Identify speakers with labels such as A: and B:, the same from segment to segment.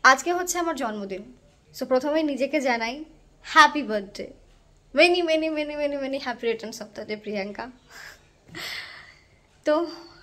A: আজকে হচ্ছে আমার জন্মদিন। সো প্রথমেই নিজেকে জানাই happy birthday, many many many many many happy returns of the day Priyanka. তো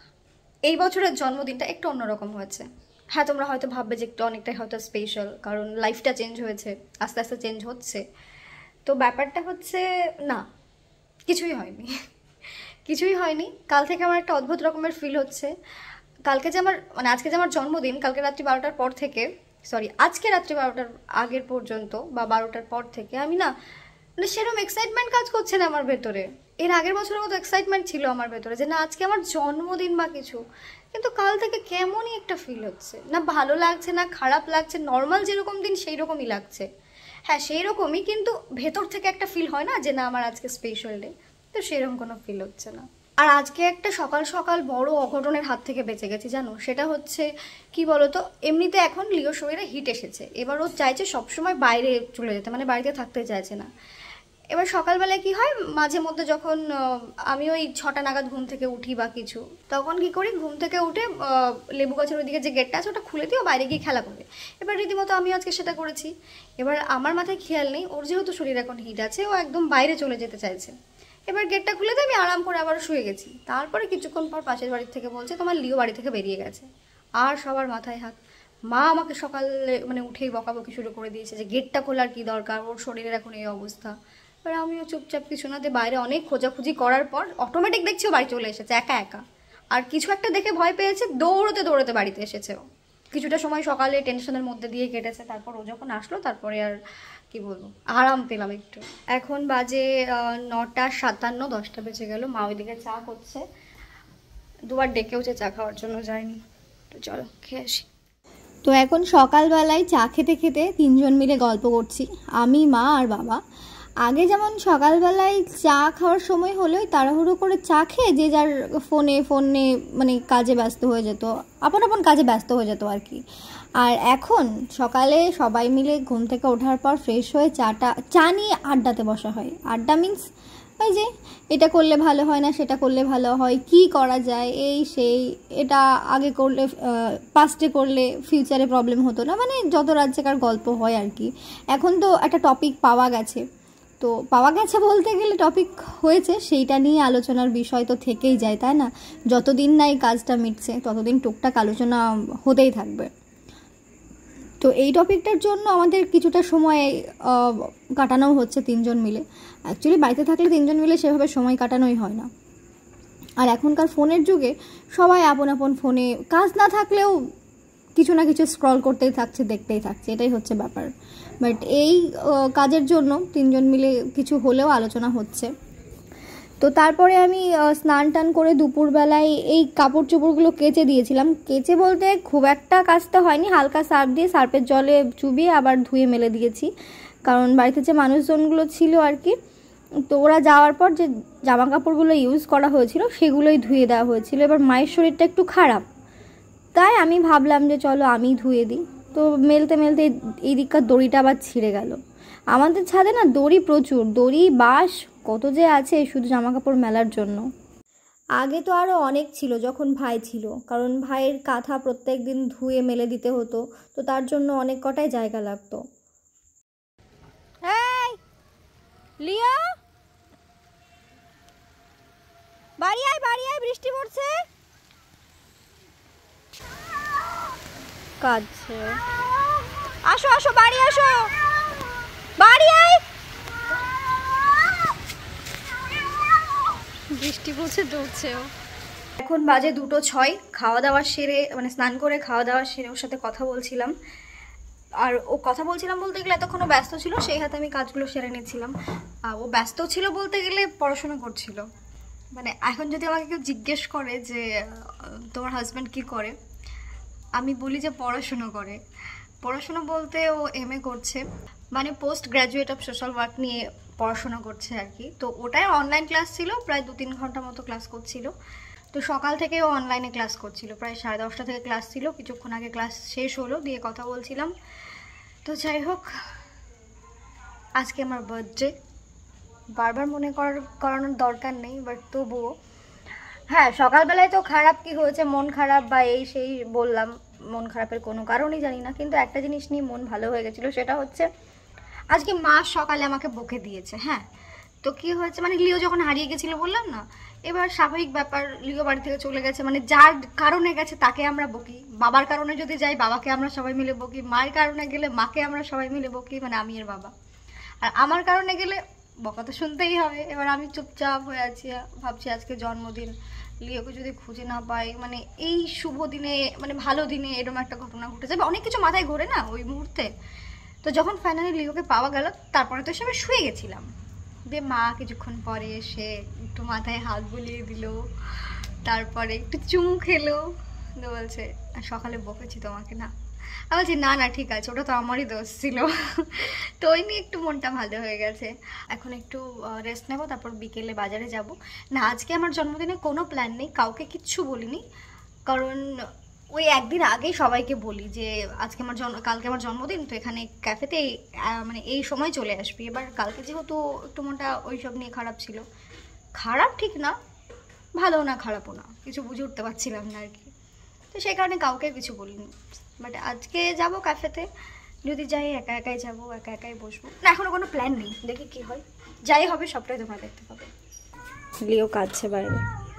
A: এই বছরের জন্মদিনটা একটু অন্যরকম হয়েছে। হ্যাঁ, তোমরা হয়তো ভাববে যে একটু অনেকটাই হয়তো স্পেশাল, কারণ লাইফটা চেঞ্জ হয়েছে, আস্তে আস্তে চেঞ্জ হচ্ছে। তো ব্যাপারটা হচ্ছে না, কিছুই হয়নি। কিছুই হয়নি। কাল থেকে আমার একটা অদ্ভুত রকমের ফিল হচ্ছে। কালকে যে আমার আজকে যে আমার জন্মদিন, কালকে রাত্রি 12টার পর থেকে, সরি আজকে রাত্রি 12টার আগের পর্যন্ত বা 12টার পর থেকে আমি না সেরকম এক্সাইটমেন্ট কাজ করছে না আমার ভেতরে। এর আগের বছরের মতো এক্সাইটমেন্ট ছিল আমার ভেতরে যে না আজকে আমার জন্মদিন বা কিছু, কিন্তু কাল থেকে কেমনই একটা ফিল হচ্ছে, না ভালো লাগছে না খারাপ লাগছে, নর্মাল যেরকম দিন সেই রকমই লাগছে। হ্যাঁ সেই রকমই, কিন্তু ভেতর থেকে একটা ফিল হয় না যে না আমার আজকে স্পেশাল ডে, তো সেরকম কোনো ফিল হচ্ছে না। আর আজকে একটা সকাল সকাল বড় অঘটনের হাত থেকে বেঁচে গেছি জানো, সেটা হচ্ছে কি বলতো, এমনিতে এখন লিওর শরীরে হিট এসেছে, এবার ও চাইছে সবসময় বাইরে চলে যেতে, মানে বাড়িতে থাকতে চাইছে না। এবার সকালবেলায় কি হয়, মাঝে মধ্যে যখন আমি ওই 6টা নাগাদ ঘুম থেকে উঠি বা কিছু, তখন কি করি, ঘুম থেকে উঠে লেবু গাছের ওইদিকে যে গেটটা আছে ওটা খুলে দিয়ে বাইরে গিয়ে খেলা করে। এবার রীতিমতো আমি আজকে সেটা করেছি। এবার আমার মাথায় খেয়াল নেই, ওর যেহেতু শরীর এখন হিট আছে, ও একদম বাইরে চলে যেতে চাইছে। এবার গেটটা খুলে দিয়ে আমি আরাম করে আবার শুয়ে গেছি। তারপরে কিছুক্ষণ পর পাশের বাড়ির থেকে বলছে তোমার লিও বাড়ি থেকে বেরিয়ে গেছে। আর সবার মাথায় হাত। মা আমাকে সকালে উঠেই বকাবকি শুরু করে দিয়েছে যে গেটটা খোলার কি দরকার, ওর শরীরের এখন এই অবস্থা। এবার আমিও চুপচাপ কিছু না দিয়ে বাইরে অনেক খোঁজাখুঁজি করার পর অটোমেটিক দেখছি ও বাড়ি চলে এসেছে একা একা। আর কিছু একটা দেখে ভয় পেয়েছে, দৌড়তে দৌড়তে বাড়িতে এসেছে ও। কিছুটা সময় সকালে টেনশনের মধ্যে দিয়ে কেটেছে, তারপর ও যখন আসলো তারপরে আর কি বলবো, আরাম পেলাম একটু। এখন বাজে 9:57, 10টা বেজে গেল। মা ওইদিকে চা করছে, দুবার ডেকেওছে চা খাওয়ার জন্য, যায়নি। তো চলো খেয়ে আসি।
B: তো এখন সকালবেলায় চা খেতে খেতে তিনজন মিলে গল্প করছি, আমি, মা আর বাবা। আগে যেমন সকালবেলায় চা খাওয়ার সময় হলেই তাড়াহুড়ো করে চা খেয়ে যে যার ফোনে কাজে ব্যস্ত হয়ে যেত, আপন আপন কাজে ব্যস্ত হয়ে যেত আর কি। আর এখন সকালে সবাই মিলে ঘুম থেকে ওঠার পর ফ্রেশ হয়ে চা নিয়ে আড্ডাতে বসা হয়। আড্ডা মিন্স ওই যে এটা করলে ভালো হয় না, সেটা করলে ভালো হয়, কি করা যায়, এই সেই, এটা আগে করলে পাস্টে করলে ফিউচারে প্রবলেম হতো না, মানে যত রাজ্যকার গল্প হয় আর কি। এখন তো একটা টপিক পাওয়া গেছে, তো পাওয়া গেছে বলতে গেলে টপিক হয়েছে, সেইটা নিয়ে আলোচনার বিষয় তো থেকেই যায়, তাই না? যতদিন না এই কাজটা মিটছে ততদিন টুকটাক আলোচনা হতেই থাকবে। তো এই টপিকটার জন্য আমাদের কিছুটা সময় কাটানো হচ্ছে তিনজন মিলে। অ্যাকচুয়ালি বাড়িতে থাকলে তিনজন মিলে সেভাবে সময় কাটানোই হয় না। আর এখনকার ফোনের যুগে সবাই আপন আপন ফোনে, কাজ না থাকলেও কিছু না কিছু স্ক্রল করতেই থাকছে, দেখতেই থাকছে, এটাই হচ্ছে ব্যাপার। বাট এই কাজের জন্য তিনজন মিলে কিছু হলেও আলোচনা হচ্ছে। তো তারপরে আমি স্নান টান করে দুপুরবেলায় এই কাপড় চোপড়গুলো কেচে দিয়েছিলাম। কেচে বলতে খুব একটা কাচতে হয়নি, হালকা সার্ফ দিয়ে সার্ফের জলে চুবিয়ে আবার ধুয়ে মেলে দিয়েছি, কারণ বাড়িতে যে মানুষজনগুলো ছিল আর কি, তো ওরা যাওয়ার পর যে জামা কাপড়গুলো ইউজ করা হয়েছিল সেগুলোই ধুয়ে দেওয়া হয়েছিল। এবার মায়ের শরীরটা একটু খারাপ, তাই আমি ভাবলাম যে চলো আমি ধুয়ে দিই। তো মেলতে মেলতে এই দিককার দড়িটা আবার ছিঁড়ে গেল। আমাদের ছাদে না দড়ি প্রচুর, দড়ি বাঁশ কত যে আছে শুধু জামা কাপড় মেলার জন্য। আগে তো আরও অনেক ছিল যখন ভাই ছিল, কারণ ভাইয়ের কাঁথা প্রত্যেক দিন ধুয়ে মেলে দিতে হতো, তো তার জন্য অনেক কটাই জায়গা লাগতো।
C: এই লিয়া, বাড়ি আয় বাড়ি আয়, বৃষ্টি পড়ছে। কাঁদছে, আসো আসো বাড়ি আসো, বাড়ি আয়। বৃষ্টি পড়ছে, দৌড়ছেও।
A: এখন বাজে 2:06, খাওয়া দাওয়া সেরে স্নান করে খাওয়া দাওয়া সেরে ওর সাথে কথা বলছিলাম। আর ও কথা বলছিলাম বলতে গেলে এতক্ষণও ব্যস্ত ছিল, সেই হাতে আমি কাজগুলো সেরে নিচ্ছিলাম। আর ও ব্যস্ত ছিল বলতে গেলে পড়াশোনা করছিল। এখন যদি আমাকে কেউ জিজ্ঞেস করে যে তোমার হাজব্যান্ড কি করে, আমি বলি যে পড়াশুনো করে। পড়াশোনা বলতে ও MA করছে, post graduate of social work নিয়ে পড়াশোনা করছে আর কি। তো ওটাই অনলাইন ক্লাস ছিল, প্রায় 2-3 ঘন্টা মতো ক্লাস করছিল। তো সকাল থেকে ও অনলাইনে ক্লাস করছিল, প্রায় 10:30টা থেকে ক্লাস ছিল, কিছুক্ষণ আগে ক্লাস শেষ হলো, দিয়ে কথা বলছিলাম। তো যাই হোক, আজকে আমার বার্থডে, বারবার মনে করানোর দরকার নেই, বাট তবুও হ্যাঁ, সকালবেলায় তো খারাপ কি হয়েছে, মন খারাপ বা এই সেই বললাম, মন খারাপের কোনো কারণই জানি না, কিন্তু একটা জিনিস নিয়ে মন ভালো হয়ে গেছিলো, সেটা হচ্ছে আজকে মা সকালে আমাকে বকে দিয়েছে। হ্যাঁ, তো কি হয়েছে, মানে লিও যখন হারিয়ে গেছিলো বললাম না, এবার স্বাভাবিক ব্যাপার, লিও বাড়ি থেকে চলে গেছে, মানে যার কারণে গেছে তাকে আমরা বকি, বাবার কারণে যদি যাই বাবাকে আমরা সবাই মিলে বকি, মায়ের কারণে গেলে মাকে আমরা সবাই মিলে বকি, মানে আমি আর বাবা। আর আমার কারণে গেলে বকা তো শুনতেই হবে। এবার আমি চুপচাপ হয়ে আছি, ভাবছি আজকে জন্মদিন, লিওকে যদি খুঁজে না পাই, মানে এই শুভ দিনে, মানে ভালো দিনে এরকম একটা ঘটনা ঘটে যাবে, অনেক কিছু মাথায় ঘোরে না ওই মুহূর্তে। তো যখন ফাইনালি লিওকে পাওয়া গেল, তারপরে তো সবাই শুয়ে গেছিলাম, দিয়ে মা কিছুক্ষণ পরে এসে একটু মাথায় হাত বুলিয়ে দিল, তারপরে একটু চুমু খেলো, তো বলছে সকালে বকেছি তোমাকে না। আমি বলছি না না ঠিক আছে, ওটা তো আমারই দোষ ছিল। তো ওই নিয়ে একটু মনটা ভালো হয়ে গেছে। এখন একটু রেস্ট নেবো, তারপর বিকেলে বাজারে যাব। না, আজকে আমার জন্মদিনে কোনো প্ল্যান নেই, কাউকে কিচ্ছু বলিনি, কারণ ওই একদিন আগেই সবাইকে বলি যে আজকে আমার কালকে আমার জন্মদিন, তো এখানে ক্যাফেতে মানে এই সময় চলে আসবি। এবার কালকে যেহেতু একটু মনটা ওই সব নিয়ে খারাপ ছিল, খারাপ ঠিক না, ভালো না খারাপও না, কিছু বুঝে উঠতে পারছিলাম না আর কি, তো সেই কারণে কাউকে কিছু বলিনি। বাট আজকে যাব ক্যাফেতে, যদি যাই একা একাই যাবো, একা একাই বসবো, না এখনো কোনো প্ল্যান নেই, দেখি কি হয়, যাই হবে সবটাই তোমরা দেখতে পাবে। লিও কাঁদছে বাইরে।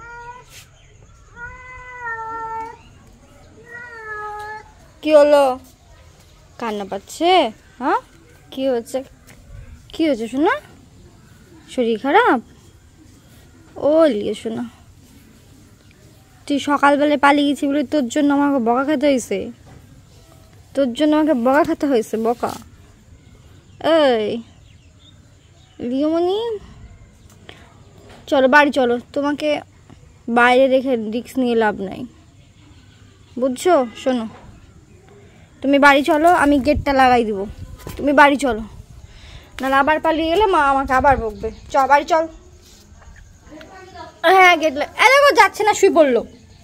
A: কি হলো, কান্না পাচ্ছে? হ্যাঁ, কি হচ্ছে, কি হয়েছে শোনা, শরীর খারাপ? ও লিও শোনা, তুই সকালবেলায় পালিয়ে গেছি বলে তোর জন্য আমাকে বকা খেতে হয়েছে, তোর জন্য আমাকে বকা খেতে হয়েছে, বকা। এই লিওমণি চলো বাড়ি চলো, তোমাকে বাইরে রেখে রিস্ক নিয়ে লাভ নাই, বুঝছো? শোনো, তুমি বাড়ি চলো, আমি গেটটা লাগাই দিব, তুমি বাড়ি চলো, নাহলে আবার পালিয়ে গেলে মা আমাকে আবার বকবে। চ বাড়ি চল। হ্যাঁ গেট দেখো যাচ্ছে না, শুয়ে পড়লো।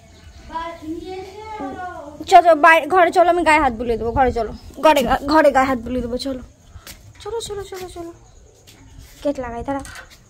A: চলো ঘরে চলো, আমি গায়ে হাত বুলিয়ে দেবো, ঘরে চলো, ঘরে গায়ে হাত বুলিয়ে দেবো, চলো চলো চলো চলো চলো, গেট লাগাই তারা,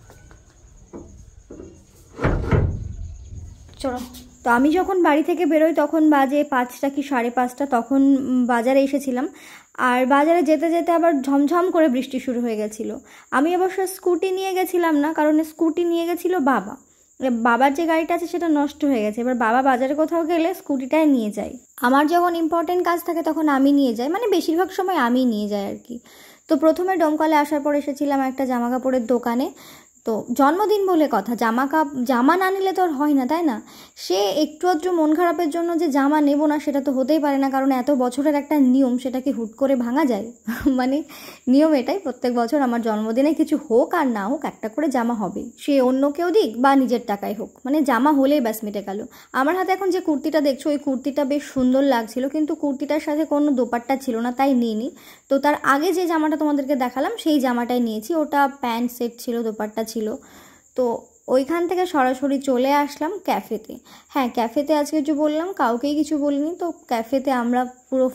A: চলো।
B: তো আমি যখন বাড়ি থেকে বেরোই তখন বাজে 5টা কি 5:30, তখন বাজারে এসেছিলাম। আর বাজারে যেতে যেতে আবার ঝমঝম করে বৃষ্টি শুরু হয়ে গেছিলো। আমি অবশ্য স্কুটি নিয়ে গেছিলাম না, কারণ স্কুটি নিয়ে গেছিলো বাবা, বাবার যে গাড়িটা আছে সেটা নষ্ট হয়ে গেছে। এবার বাবা বাজারে কোথাও গেলে স্কুটিটাই নিয়ে যায়, আমার যখন ইম্পর্টেন্ট কাজ থাকে তখন আমি নিয়ে যাই, মানে বেশিরভাগ সময় আমি নিয়ে যাই আর কি। তো প্রথমে ডোমকলে আসার পর এসেছিলাম একটা জামা কাপড়ের দোকানে। তো জন্মদিন বলে কথা, জামা না নিলে তো আর হয় না, তাই না? সে একটু আধটু মন খারাপের জন্য যে জামা নেব না সেটা তো হতেই পারে না, কারণ এত বছরের একটা নিয়ম, সেটা কি হুট করে ভাঙা যায়? মানে নিয়ম এটাই, প্রত্যেক বছর আমার জন্মদিনে কিছু হোক আর না হোক একটা করে জামা হবে, সে অন্য কেউ দিক বা নিজের টাকায় হোক, মানে জামা হলেই ব্যাস মিটে গেল। আমার হাতে এখন যে কুর্তিটা দেখছো, ওই কুর্তিটা বেশ সুন্দর লাগছিল, কিন্তু কুর্তিটার সাথে কোনো দোপাট্টা ছিল না, তাই নিইনি। তো তার আগে যে জামাটা তোমাদেরকে দেখালাম সেই জামাটাই নিয়েছি, ওটা প্যান্ট সেট ছিল, দোপাট্টা ছিল। তো ওইখান থেকে সরাসরি চলে আসলাম ক্যাফেতে। হ্যাঁ, ক্যাফেতে আজকে কিছু বললাম, কাউকেই কিছু বলিনি। তো ক্যাফেতে আমরা পুরো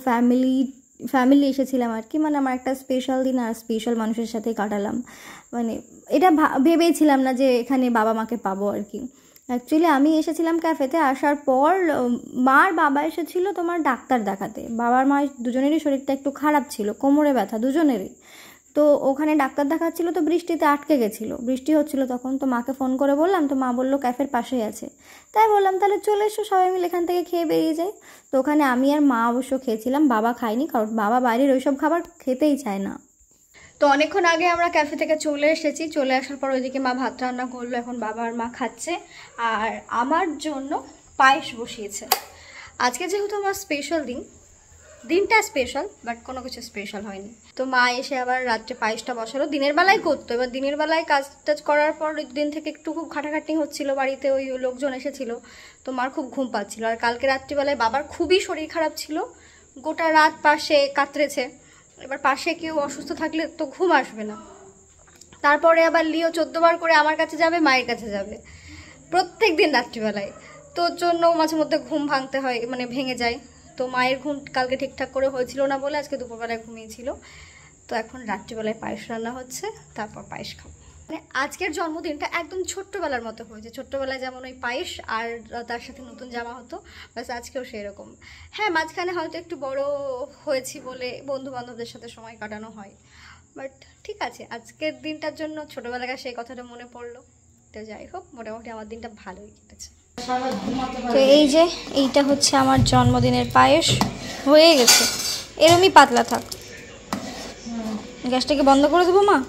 B: ফ্যামিলি এসেছিলাম আর কি, মানে আমার একটা স্পেশাল দিন আর স্পেশাল মানুষের সাথে কাটালাম। মানে এটা ভেবেছিলাম না যে এখানে বাবা মাকে পাবো আর কি। অ্যাকচুয়ালি আমি এসেছিলাম ক্যাফেতে, আসার পর মার বাবা এসেছিল তোমার ডাক্তার দেখাতে। বাবার মা দুজনেরই শরীরটা একটু খারাপ ছিল, কোমরে ব্যথা দুজনেরই। তো ওখানে ডাক্তার দেখাচ্ছিল, তো বৃষ্টিতে আটকে গেছিলো, বৃষ্টি হচ্ছিল তখন। তো মাকে ফোন করে বললাম, তো মা বললো ক্যাফের পাশেই আছে। তাই বললাম তাহলে চলে এসো, সবাই মিলে এখান থেকে খেয়ে বেরিয়ে যাই। তো ওখানে আমি আর মা অবশ্য খেয়েছিলাম, বাবা খায়নি, কারণ বাবা বাইরের ওইসব খাবার খেতেই চায় না।
A: তো অনেকক্ষণ আগে আমরা ক্যাফে থেকে চলে এসেছি, চলে আসার পর ওইদিকে মা ভাত রান্না করলো, এখন বাবা আর মা খাচ্ছে। আর আমার জন্য পায়েস বসিয়েছে। আজকে যেহেতু আমার স্পেশাল দিনটা স্পেশাল, বাট কোনো কিছু স্পেশাল হয়নি। তো মা এসে আবার রাত্রে পায়েসটা বসালো, দিনের বেলায় করতো। এবার দিনের বেলায় কাজ টাজ করার পর দিন থেকে একটু খুব খাটাখাটনি হচ্ছিলো, বাড়িতে ওই লোকজন এসেছিলো, তো মার খুব ঘুম পাচ্ছিলো। আর কালকে রাত্রিবেলায় বাবার খুবই শরীর খারাপ ছিল, গোটা রাত পাশে কাতরেছে। এবার পাশে কেউ অসুস্থ থাকলে তো ঘুম আসবে না। তারপরে আবার লিও 14 বার করে আমার কাছে যাবে, মায়ের কাছে যাবে প্রত্যেক দিন রাত্রিবেলায়। তোর জন্য মাঝে মধ্যে ঘুম ভাঙতে হয়, মানে ভেঙে যায়। তো মায়ের ঘুম কালকে ঠিকঠাক করে হয়েছিল না বলে আজকে দুপুরবেলায় ঘুমিয়েছিল। তো এখন রাত্রিবেলায় পায়েস রান্না হচ্ছে, তারপর পায়েস খাবো। মানে আজকের জন্মদিনটা একদম ছোট্টবেলার মতো হয়েছে। ছোট্টবেলায় যেমন ওই পায়েস আর তার সাথে নতুন জামা হতো, বাস আজকেও সেই রকম। হ্যাঁ, মাঝখানে হয়তো একটু বড় হয়েছি বলে বন্ধু বান্ধবদের সাথে সময় কাটানো হয়, বাট ঠিক আছে, আজকের দিনটার জন্য ছোটবেলাকার সেই কথাটা মনে পড়লো। তো যাই হোক, মোটামুটি আমার দিনটা ভালোই কেটেছে।
C: তো এই যে এইটা হচ্ছে আমার জন্মদিনের পায়েস, হয়ে গেছে, এরমই পাতলা থাক। গ্যাসটাকে বন্ধ করে দেবো মা?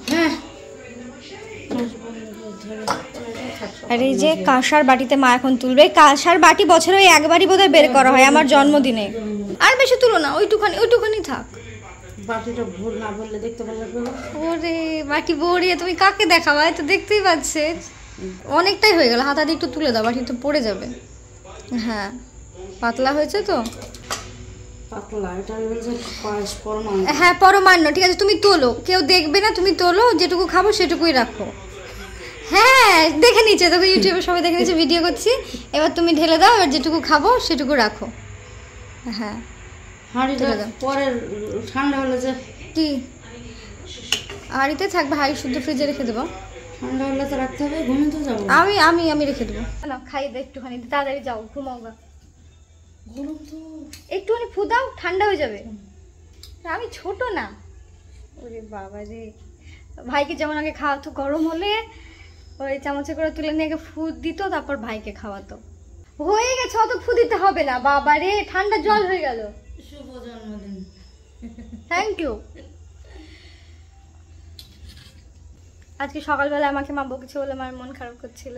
C: আর এই যে কাঁসার বাটিতে মা এখন তুলবে। কাঁসার বাটি বছরে ওই একবারই বোধহয় বের করা হয় আমার জন্মদিনে, আর বেশি তুলো না, ওইটুখানি থাক।
D: বাটিটা ভুল না বললে দেখতে ভালো লাগবে।
A: ওরে বাটি ভরিয়ে তুমি কাকে দেখাবা? তো দেখতেই পাচ্ছে অনেকটাই হয়ে গেল, হাতা দিয়ে একটু তুলে দাও, বাটি তো পড়ে যাবে। হ্যাঁ, পাতলা হয়েছে তো?
D: পাতলা, এটা হচ্ছে পায়েস পরমান্ন।
A: হ্যাঁ পরমান্ন, ঠিক আছে তুমি তোলো, কেউ দেখবে না, তুমি তোলো, যেটুকু খাবো সেটুকুই রাখো। হ্যাঁ দেখে নিচ্ছে, তোকে ইউটিউবে সবাই দেখে নিচ্ছে, ভিডিও করছি, এবার তুমি ঢেলে দাও, এবার যেটুকু খাবো সেটুকু রাখো। হ্যাঁ
D: হাঁড়িটা পরে ঠান্ডা হলে যে
A: কি হাঁড়িতে থাকবে, হাঁড়ি শুদ্ধ ফ্রিজে রেখে দেবো।
D: ঠান্ডা হলে তো রাখতে হবে, ঘুমিয়ে তো যাবো।
A: আমি আমি আমি রেখে দেবো না, খাইয়ে দে একটুখানি, তাড়াতাড়ি যাও, ঘুমাও গা।
D: গরম তো
A: একটুখানি ফু দাও, ঠান্ডা হয়ে যাবে। আমি ছোট না। ওরে বাবা রে, ভাইকে যেমন আগে খাওয়াতো, গরম হলে ওই চামচে করে তুলে নিয়ে আগে ফু দিত, তারপর ভাইকে খাওয়াতো। হয়ে গেছে, অত ফু দিতে হবে না। বাবা রে, ঠান্ডা জল হয়ে গেল।
D: শুভ জন্মদিন।
A: Thank you. আজকে সকালবেলা আমাকে মা বকেছে বলে আমার মন খারাপ করছিল।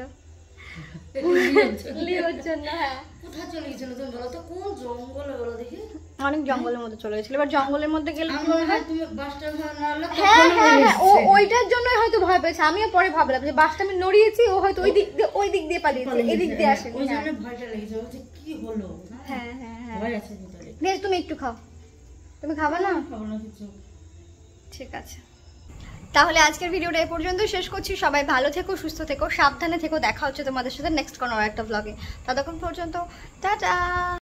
A: লিওর জন্য। হ্যাঁ,
D: কোথায় চলে গেছিল তুমি বলো তো? কোন জঙ্গলে বলো দেখি?
A: অনেক জঙ্গলের মধ্যে চলে গেছিল। এবার জঙ্গলের মধ্যে গেলে কি
D: আমার
A: হয়?
D: তুমি বাসটা নাড়লে
A: হ্যাঁ হ্যাঁ হ্যাঁ, ওইটার জন্যই হয়তো ভয় পেয়েছে। আমিও পরে ভাবলাম যে বাসটা আমি নড়িয়েছি, ও হয়তো ওই দিক দিয়ে পালিয়েছে, এদিক দিয়ে আসেনি।
D: ওই জন্য ভয়টা লেগেছে, বলছে কি হলো।
A: হ্যাঁ হ্যাঁ হ্যাঁ,
D: ভয় আছে ভিতরে।
A: বেশ তুমি একটু খাও। তুমি খাবে না?
D: খাবো না কিছু।
A: ঠিক আছে, তাহলে আজকের ভিডিওটা এই পর্যন্ত শেষ করছি। সবাই ভালো থেকো, সুস্থ থেকো, সাবধানে থেকো। দেখা হচ্ছে তোমাদের সাথে নেক্সট কোনো একটা ব্লগে। ততক্ষণ পর্যন্ত টাটা।